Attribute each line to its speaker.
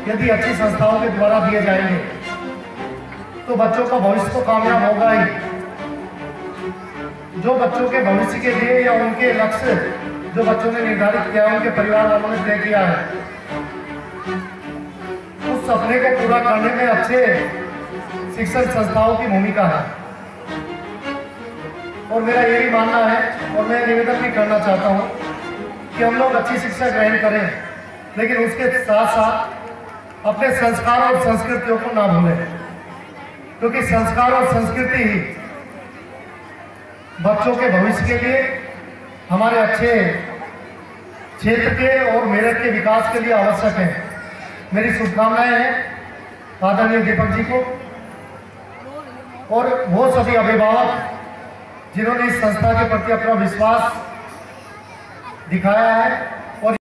Speaker 1: यदि अच्छी संस्थाओं के द्वारा दिए जाएंगे तो बच्चों का भविष्य तो कामयाब होगा ही। जो बच्चों के भविष्य के लिए या उनके लक्ष्य जो बच्चों ने निर्धारित किया है, उनके परिवार वालों ने तय किया है, उस सपने को पूरा करने में अच्छे शिक्षण संस्थाओं की भूमिका है। और मेरा यही मानना है और मैं निवेदन भी करना चाहता हूँ कि हम लोग अच्छी शिक्षा ग्रहण करें, लेकिन उसके साथ साथ अपने संस्कार और संस्कृतियों को ना भूलें, क्योंकि संस्कार और संस्कृति ही बच्चों के भविष्य के लिए, हमारे अच्छे क्षेत्र के और मेरठ के विकास के लिए आवश्यक है। मेरी शुभकामनाएं हैं आदरणीय दीपक जी को और वो सभी अभिभावक जिन्होंने इस संस्था के प्रति अपना विश्वास दिखाया है।